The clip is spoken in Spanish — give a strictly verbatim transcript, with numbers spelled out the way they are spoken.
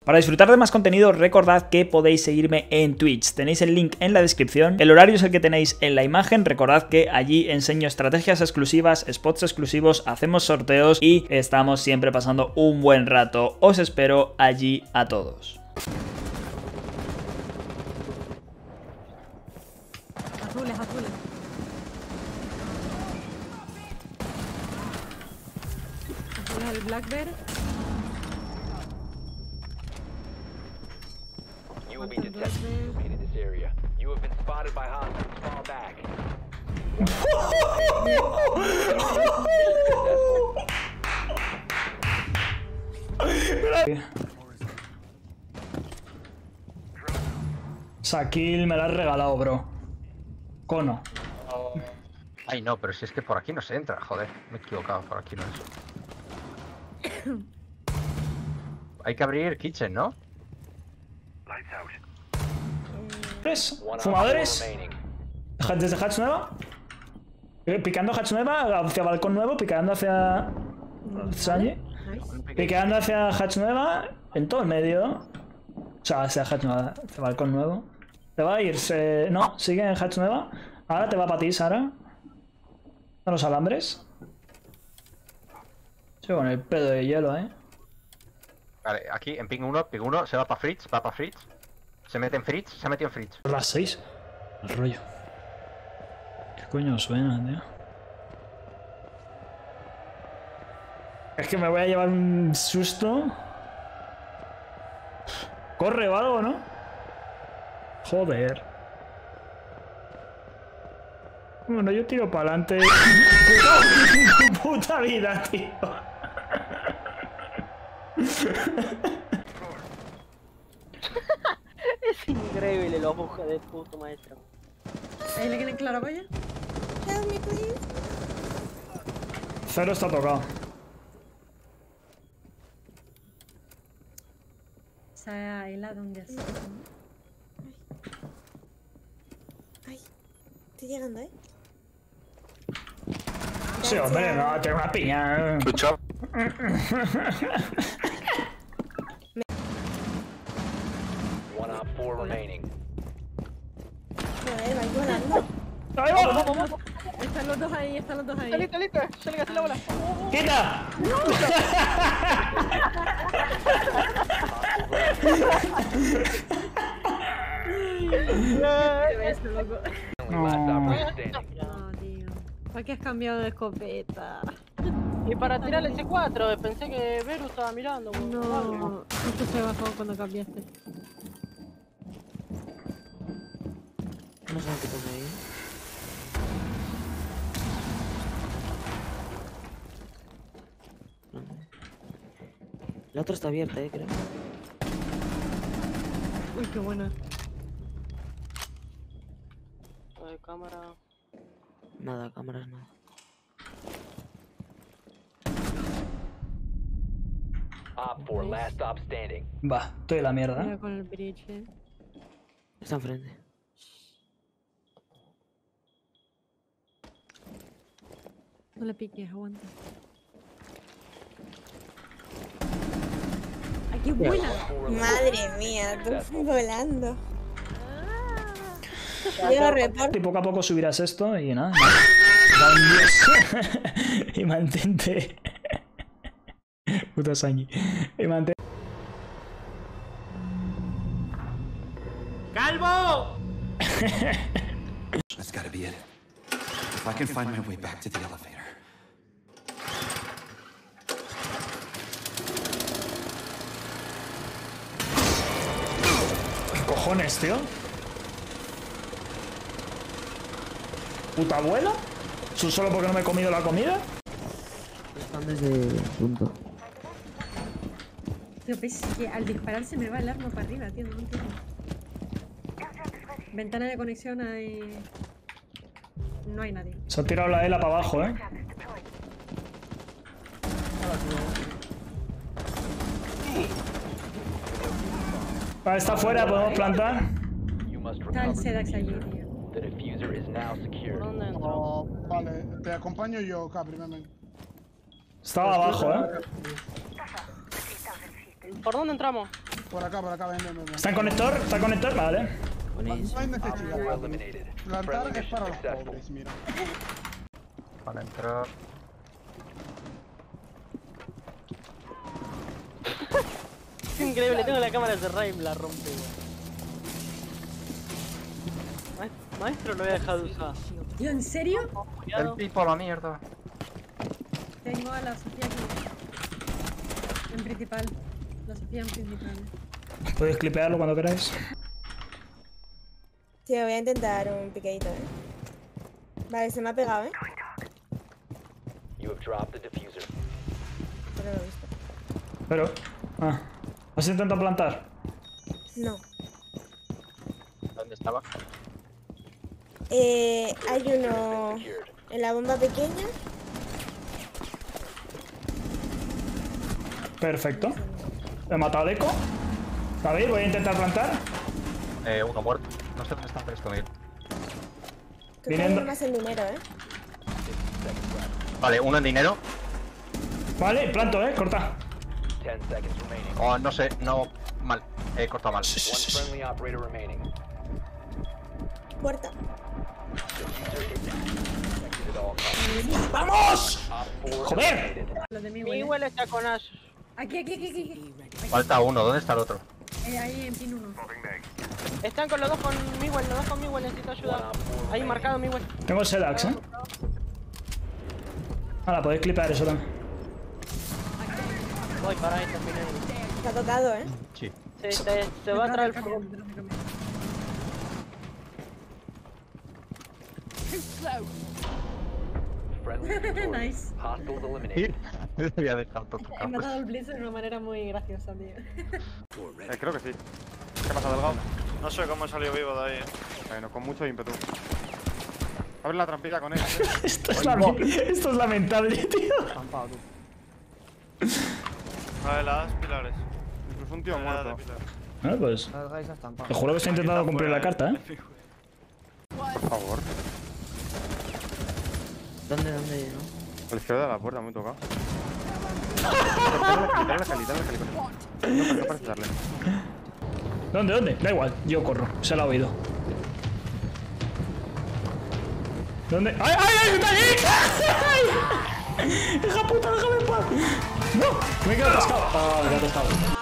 Para disfrutar de más contenido, recordad que podéis seguirme en Twitch. Tenéis el link en la descripción. El horario es el que tenéis en la imagen. Recordad que allí enseño estrategias exclusivas, spots exclusivos, hacemos sorteos y estamos siempre pasando un buen rato. Os espero allí a todos. Azules, azules. Azules el Black Bear. You will be detected in this area. You have been spotted by hostiles. Fall back. Sakil me la has regalado, bro. Cono. Ay, no, pero si es que por aquí no se entra, joder. Me he equivocado, por aquí no es. Hay que abrir kitchen, ¿no? ¿Tres? ¿Fumadores? ¿Desde hatch nueva? Picando hatch nueva, hacia balcón nuevo, picando hacia... Sanji. Picando hacia hatch nueva, en todo el medio. O sea, hacia hatch nueva, hacia balcón nuevo. Te va a ir, se... no, sigue en hatch nueva. Ahora te va para ti, Sara. A los alambres. Sí, con el pedo de hielo, eh. Vale, aquí en ping uno, ping uno, se va para Fritz, va para Fritz. Se mete en Fritz, se ha metido en Fritz. Las seis. El rollo. ¿Qué coño suena, tío? Es que me voy a llevar un susto. Corre o algo, ¿no? Joder. Bueno, yo tiro para adelante. Puta, puta vida, tío. Es increíble los bujes de puto maestro. ¿Ahí le quieren claraboya? Help me, please. Cero está tocado. O sea, ahí la donde has... Ay, estoy llegando, ¿eh? Sí, hombre, no, tiene una piña. Escucha. One op four remaining. Joder, vais volando. ¡Ahí va! Están los dos ahí, están los dos ahí. Listo, listo, yo le gasté la bola. ¡Quita! Esto, loco. Last operator standing. No, tío. ¿Por qué has cambiado de escopeta? Y para tirar el C cuatro, pensé que Beru estaba mirando. No, esto se bajó cuando cambiaste. No sé qué pasa ahí. La otra está abierta, eh, creo. Uy, qué buena. Eh, cámara. Nada, cámaras nada. Op four, last stop standing. Va, estoy en la mierda. Mira con el bridge, eh. Está enfrente. No le piques, aguanta. ¡Ay, qué buena! Madre mía, tú volando. Yo reporto. Y poco a poco subirás esto y nada. Da un diez. Y mantente. Puta Sanji. Y mantente. ¡Calvo! That's gotta be it. If I can find my way back to the elevator. ¿Qué cojones, tío? ¿Puta abuela? ¿Eso solo porque no me he comido la comida? Están desde punto. Tío, pues es que al disparar se me va el arma para arriba, tío. No entiendo. Ventana de conexión hay... No hay nadie. Se ha tirado la ELA para abajo, eh. Vale, está fuera, podemos plantar. You must Está el recover the Sedax allí, diffuser. tío. The diffuser is now secured. ¿Por dónde entro? Oh, vale, te acompaño yo, Capri, ven, ven. Estaba abajo, eh. ¿Por dónde entramos? Por acá, por acá, ven, ven, ven. ¿Está en conector? ¿Está en conector? Vale. Ponéis. No hay necesidad. Eliminated. Plantar Friendly es mission para los successful. pobres, mira. Para entrar. Es increíble, tengo la cámara cerrada y me la rompe, weón. Ma- Maestro lo voy a dejar de usar. Tío, ¿en serio? El Cuidado. pipo a la mierda. Tengo a la Sofía aquí. En principal. La Sofía en principal. Podéis clipearlo cuando queráis. Tío, voy a intentar un picadito, eh. Vale, se me ha pegado, eh. You have dropped the diffuser. Pero no lo he visto. Pero... Ah. ¿Has intentado plantar? No. ¿Dónde estaba? Eh, hay uno Secured. en la bomba pequeña. Perfecto. He matado a Deco. David, voy a intentar plantar. Eh, uno muerto. No sé dónde está, pero estoy bien. Creo que Viniendo. hay más en dinero, eh. Vale, uno en dinero. Vale, planto, eh. Corta. Ten seconds remaining. Oh, no sé, no. Mal. He cortado mal. One friendly operator remaining. Puerta. Diffuser is protected at all costs. ¡Vamos! Op four Joder. eliminated. Lo de mi Mi huele. huele está con Ash. Aquí, aquí, aquí, aquí. Falta uno, ¿dónde está el otro? Eh, ahí en pin uno. Están con los dos con Miguel, los dos con Miguel, necesito ayuda. Ahí marcado Miguel. Tengo el Sedax, eh. Ahora, podéis clipear eso también. Voy para ahí también. Te ha tocado, eh. Sí. Se, se, se va a traer el fuego. Friendly victorious. Nice. Hostiles eliminated. Me había dejado todo He tocado. matado al Blitz de una manera muy graciosa, tío. Eh, creo que sí. ¿Qué pasa, Delgado? No sé cómo he salido vivo de ahí. Bueno, con mucho ímpetu. Abre la trampilla con él, ¿eh? Esto es, lame- Esto es lamentable, tío. Estampado, tú. Vale, las pilares. Incluso un tío Vale, la de muerto. pilares. Bueno, pues... Salgáis a estampar. Te juro que estoy intentando cumplir la carta, eh. Por favor. ¿Dónde, dónde, no? A la izquierda de la puerta, muy tocado. Dale la cali, dale la cali, dale la cali. No, no parece darle. ¿Dónde, dónde? Da igual, yo corro. Se lo ha oído. ¿Dónde? ¡Ay, ay, ay! ¡Está ahí! ¡Ay! ¡Hija puta, déjame en paz! ¡No! Me he quedado atascado. ¡Ah, me he quedado atascado!